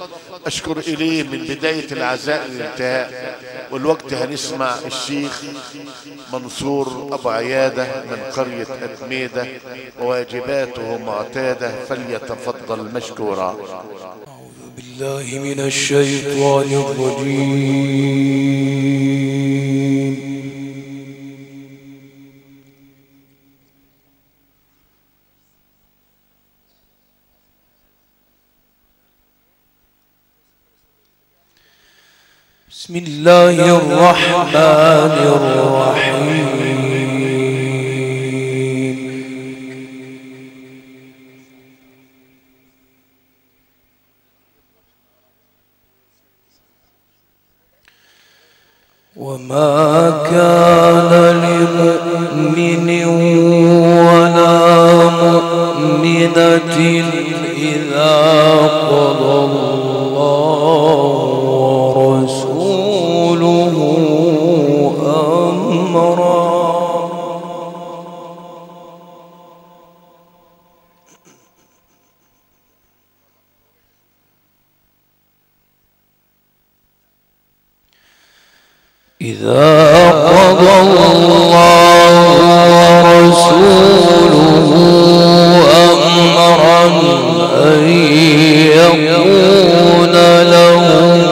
أشكر إليه من بداية العزاء للانتهاء. والوقت هنسمع الشيخ منصور أبو عيادة من قرية أتميدة وواجباته معتادة، فليتفضل مشكورا. أعوذ بالله من الشيطان الرجيم. بسم الله الرحمن الرحيم. وما كان لمؤمن ولا مؤمنة إذا قضى الله ورسوله أمرا أن يكون لهم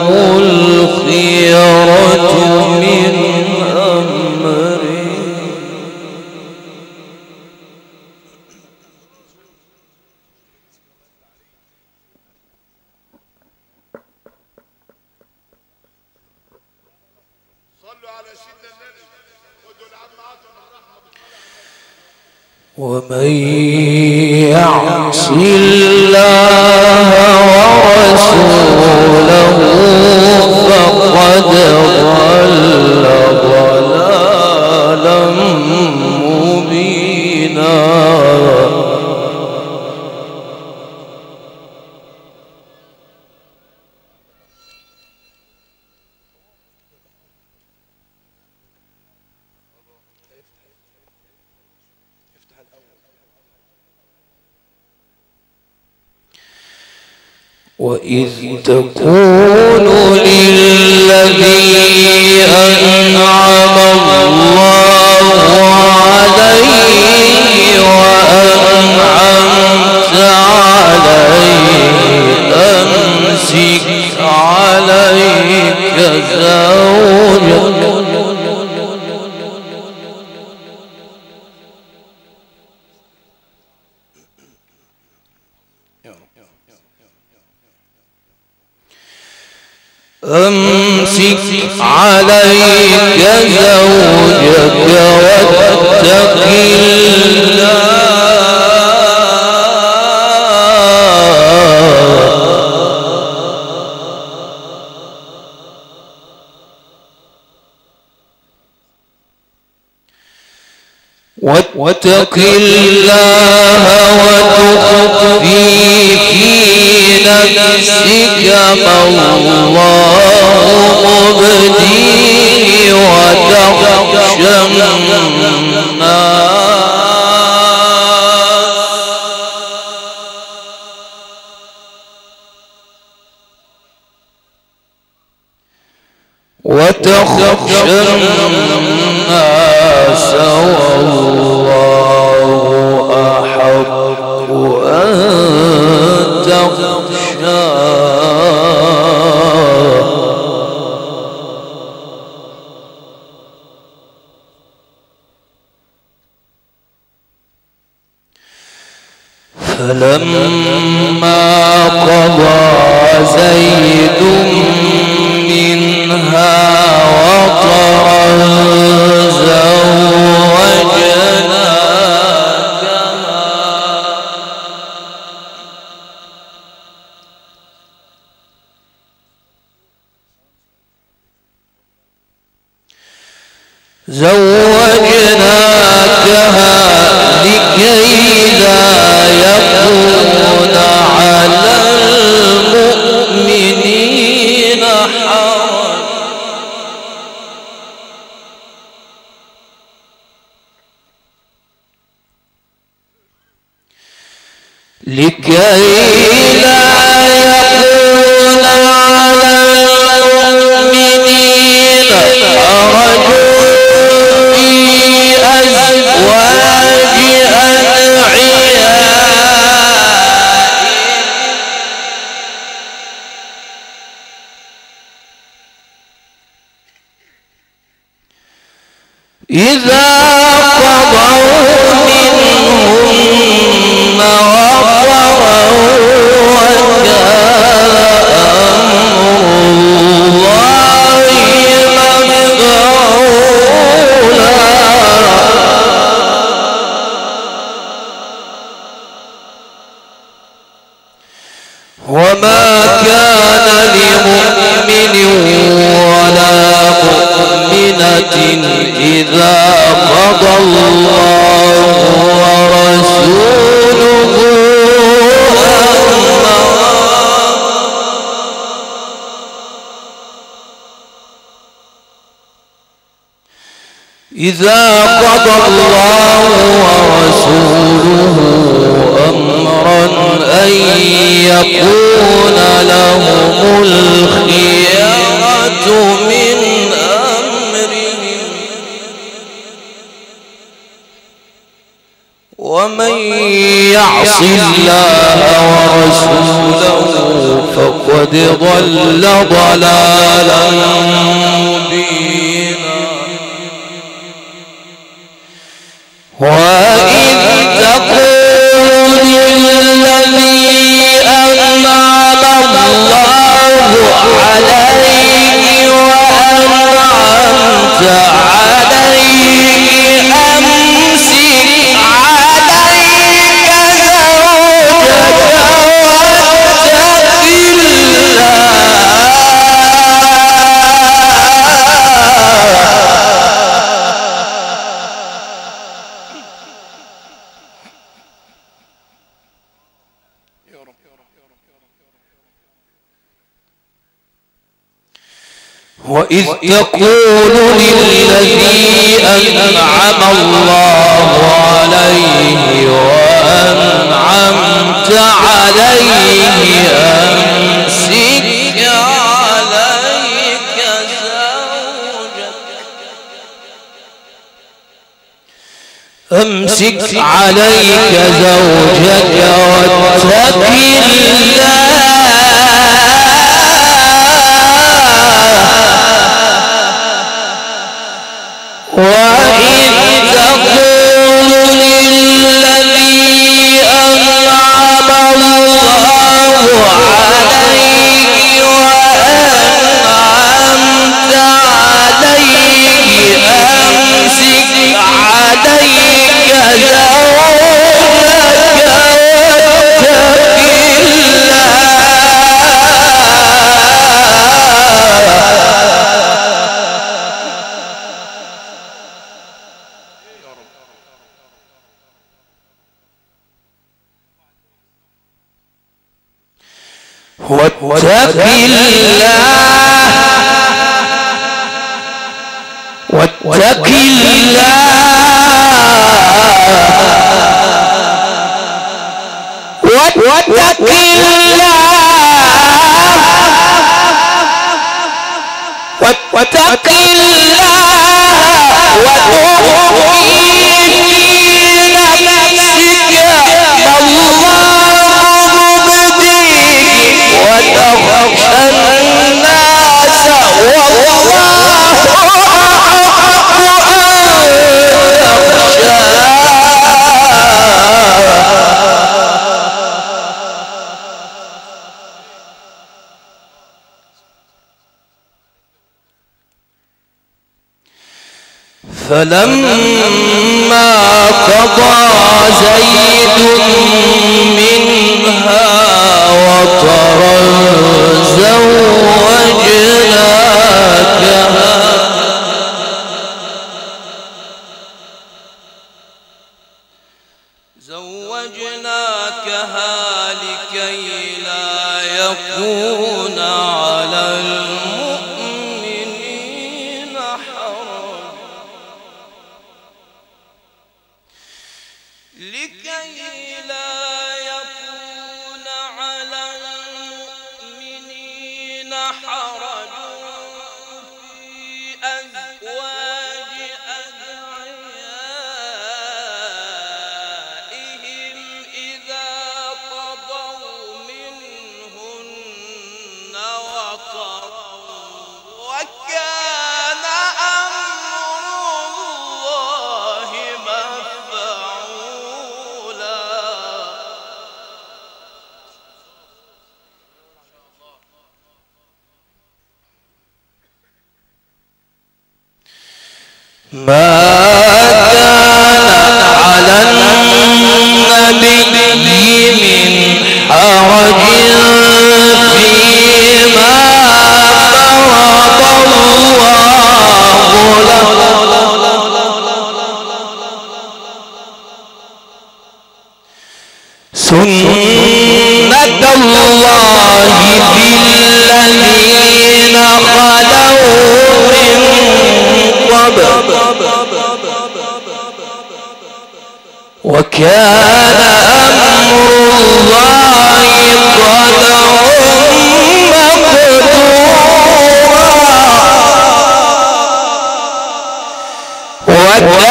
الخيرة من أمره. ومن يعص الله ورسوله فقد ضل ضلالا مبينا. وإذ تقول للذي أنعم الله عليه وأنعمت عليه أمسك عليك زوجك واتق الله وتخفي في نفسك ما الله مبديه وتخشى الناس والله أحق أن تخشاه. فلما قضى زيد منها وطرا زوجناكها لكي لا يكون على المؤمنين حرج لكي لا يكون إذا قضوا منهن وطرا وكان أمر الله مفعولا. وما كان لمؤمن ولا مؤمنة إذا قضى الله ورسوله أمرا إذا قضى الله ورسوله أمرا أن يكون لهم الخيرة من أمرهم ومن يعص الله ورسوله فقد ضل ضلالا مبينا. وإذ تقول للذي أنعم الله عليه وأنعمت عليه أمسك عليك زوجك واتق وإذ تقول للذي أنعم الله عليه وأنعمت عليه أمسك عليك زوجك واتق الله وإذ تقول للذي أنعم الله عليه وأنعمت عليه أمسك عليك زوجك واتق واتق فلما قضى زيد منها وطرا زوجناكها لكي لا يكون على المؤمنين حرج في أزواج أدعيائهم إذا قضوا منهن وطرا وكان أمر ما كان على النبي من حرج فيما فرض الله له سنة الله في الذين خلوا من قبل وكان أمر الله قدرا مقدورا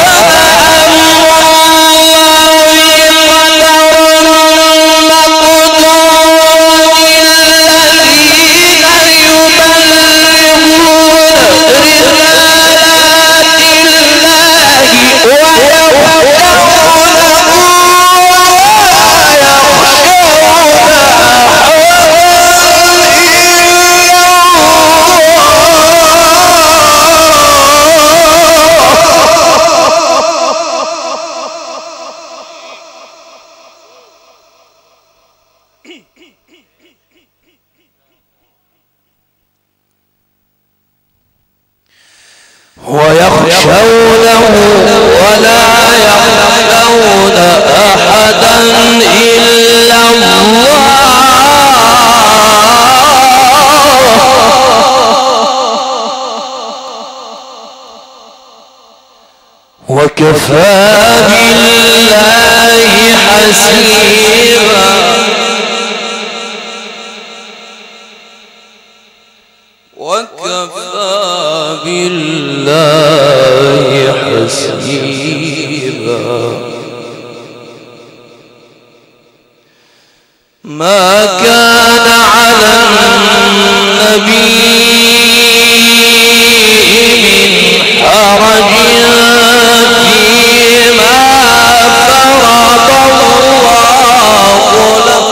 ويخشونه ولا يخشون أحدا إلا الله وكفى بالله حسيبا وكفى بالله حسيبا ما كان على النبي من حرج فيما فرض الله له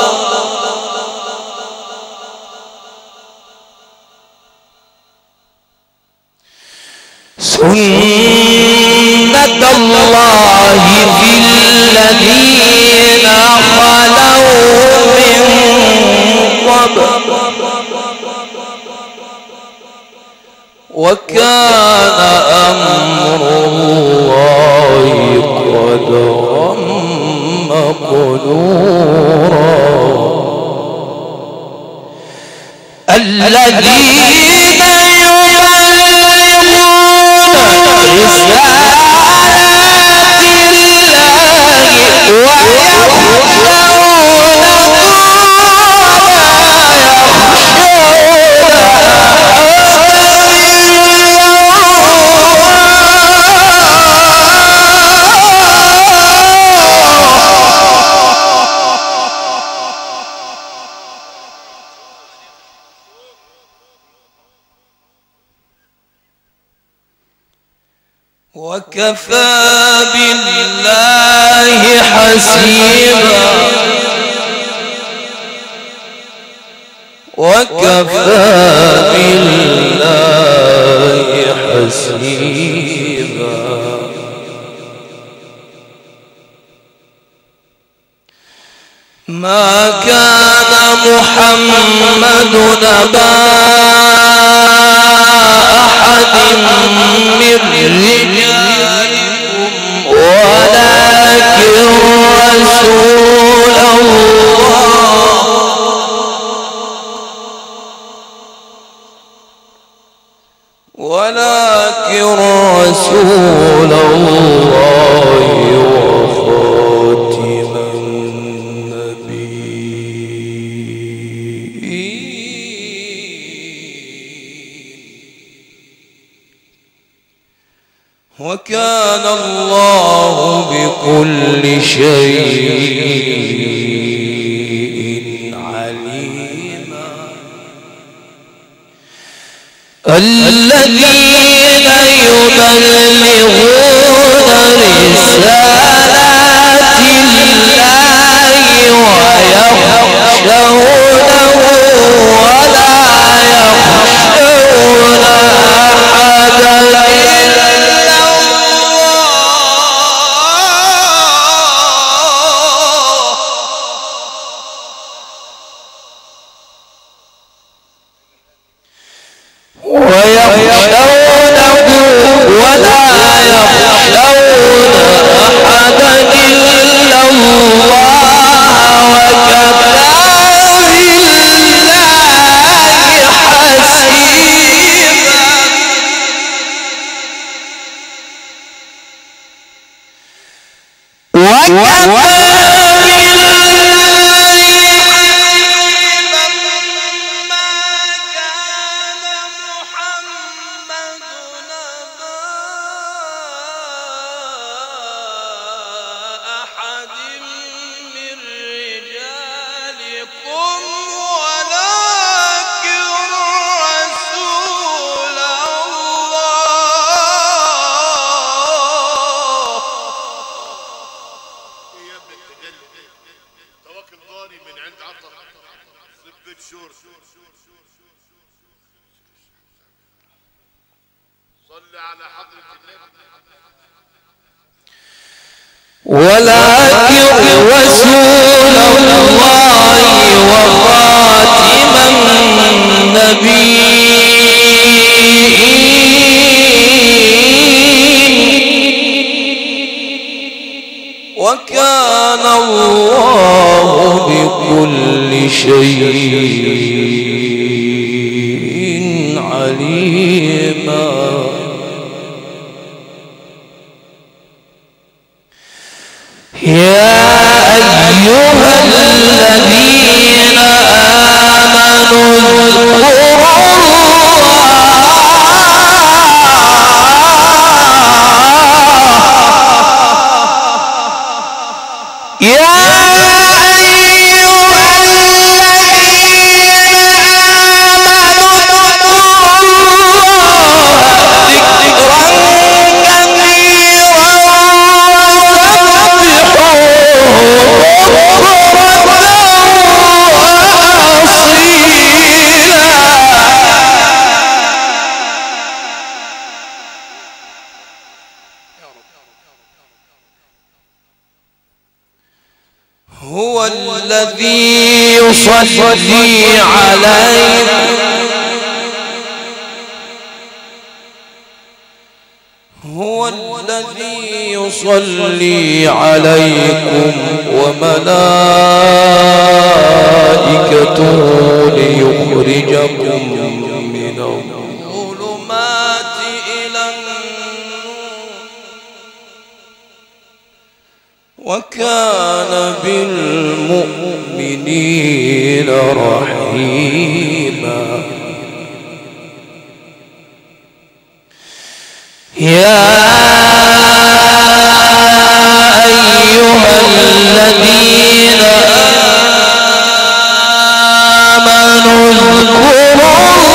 سنة الله في الذين خلوا من قبل وكان أمر الله قدرا مقدورا الذين يبلغون رسالات الله وكفى بالله حسيبا وكفى بالله حسيبا ما كان محمد نبا أحد من رجالكم ولكن رسول الله وخاتم النبيين وكان الله بكل شيء عليما الذين يبلغون رسالات الله ويخشونه ولا يخشون أحدا ويخشونه ولا يخشون أحدا إلا الله وكفى بالله حسيبا. ولكن رسول الله وخاتم النبيين وكان الله بكل شيء عليما. يا أيها الذين آمنوا اذكروا هو الذي يصلي عليكم هو الذي يصلي عليكم وملائكته ليخرجكم من الظلمات إلى النور وكان بالمؤمنين رحيما. يا أيها الذين آمنوا اذكروا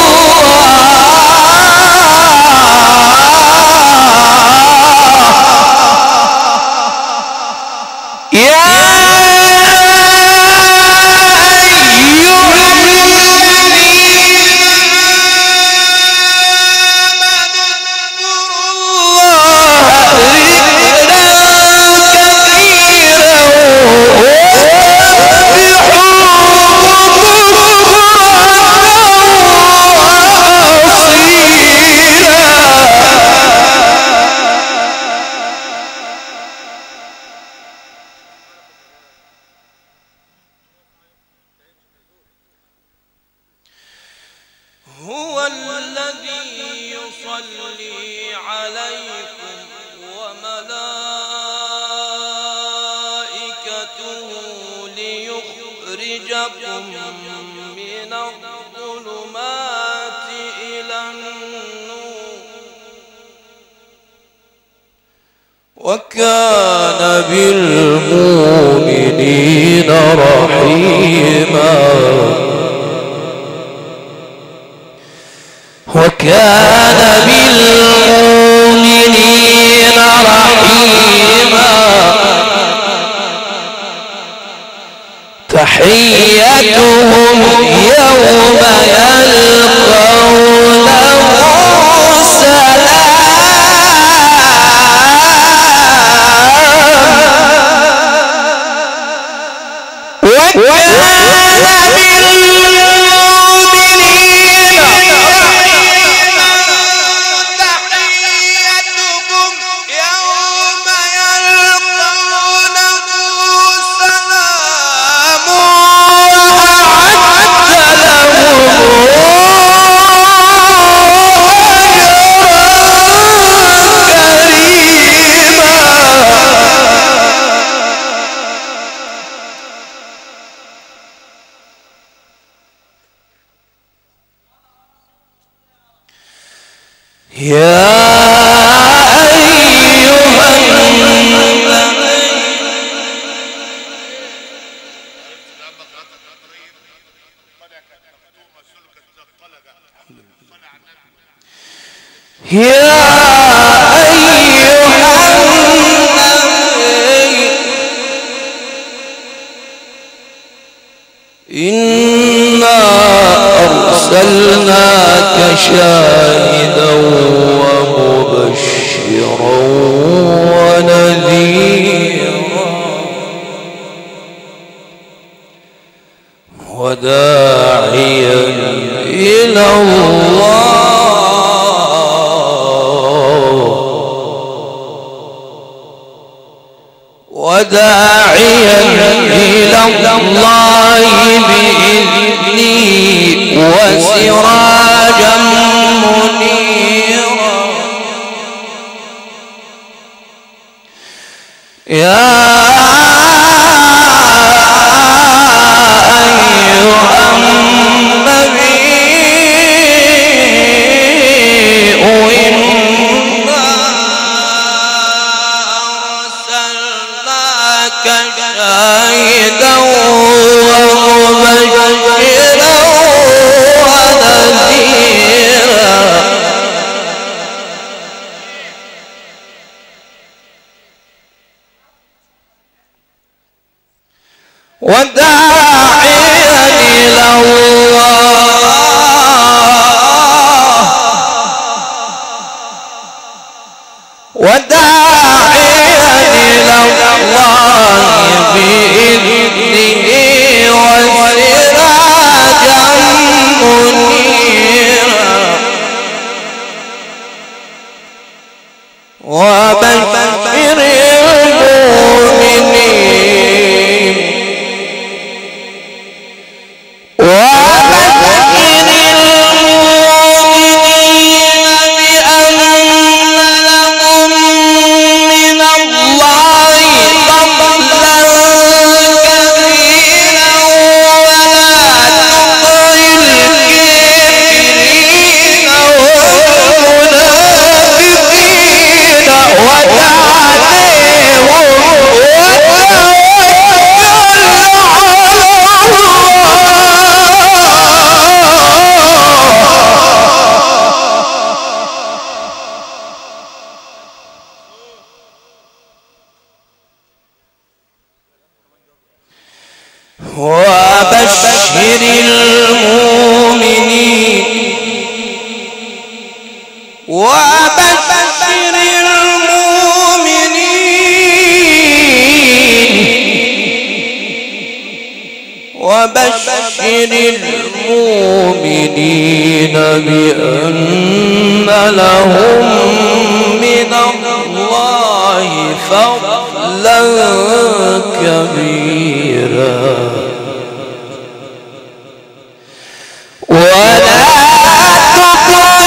هو الذي يصلي عليكم وملائكته ليخرجكم من الظلمات إلى النور وكان بالمؤمنين رحيما. وكان بالمؤمنين رحيما. تحيتهم يوم يلقونه سلام وكان بالمؤمنين يا أيها إنا أرسلناك شاهدا ومبشرا ونذيرا وداعيا إلى الله وداعيا إلى الله بإذنه وسراجا منيرا يا أيها النبي شاهدا ومبشرا ونذيرا وداعيا إلى الله وداعيا إلى الله بإذنه وسراجا منيرا وبشر المؤمنين بأن لهم من الله فضلا كبيرا ولا تطع الكافرين والمنافقين ودعهم وبشر المؤمنين وبشر المؤمنين وبشر المؤمنين بأن لهم من الله فضلا كبيرا ولا تطع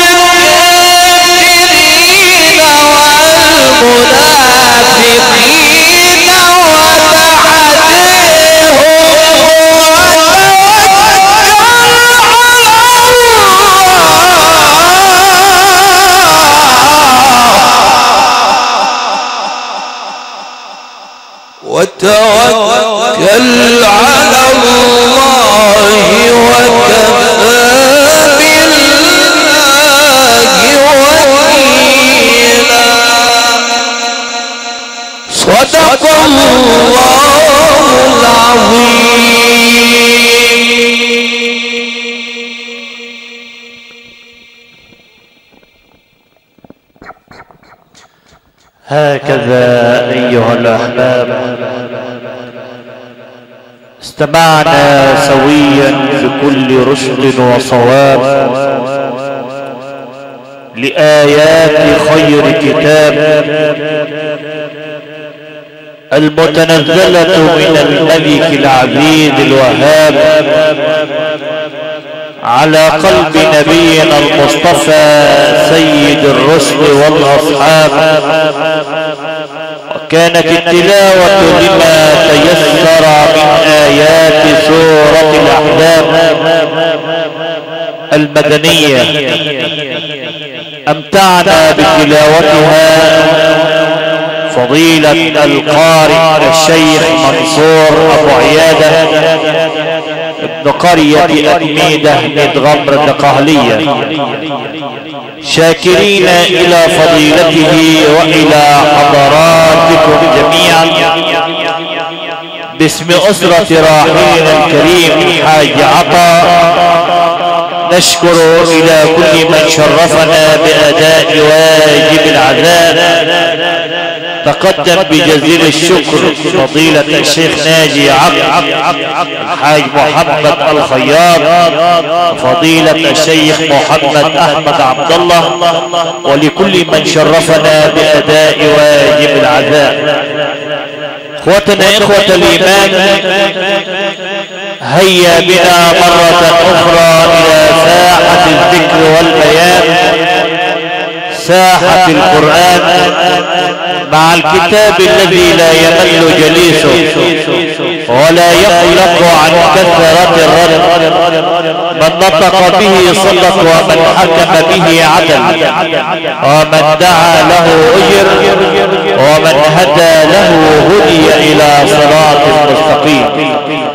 الكافرين والمنافقين وتوكل على الله وكفى بالله وكيلا صدق الله العظيم. هكذا أيها الأحباب استمعنا سويا بكل رشد وصواب لآيات خير كتاب المتنزلة من الملك العزيز الوهاب على قلب نبينا المصطفى سيد الرسل والأصحاب. وكانت التلاوة لما تيسر من آيات سورة الأحزاب المدنية أمتعنا بتلاوتها فضيلة القارئ الشيخ منصور أبو عيادة ابن قرية أتميدة مدغمر الدقهلية، شاكرين إلى فضيلته وإلى حضراتكم جميعا باسم أسرة راحلنا الكريم الحاج عطا. نشكر إلى كل من شرفنا بأداء واجب العزاء. تقدم بجزيل الشكر فضيلة الشيخ ناجي عبد، الحاج محمد الخياط، فضيلة الشيخ محمد أحمد عبد الله، ولكل من شرفنا بأداء واجب العزاء. اخوتنا اخوة الايمان، هيا بنا مرة اخرى الى ساحة الذكر والبيان، ساحة القرآن، مع الكتاب الذي لا يمل جليسه ولا يقلق عن كثرة الرد. من نطق به صدق، ومن حكم به عدل، ومن دعا له أجر، ومن هدى له هدي إلى صراط مستقيم.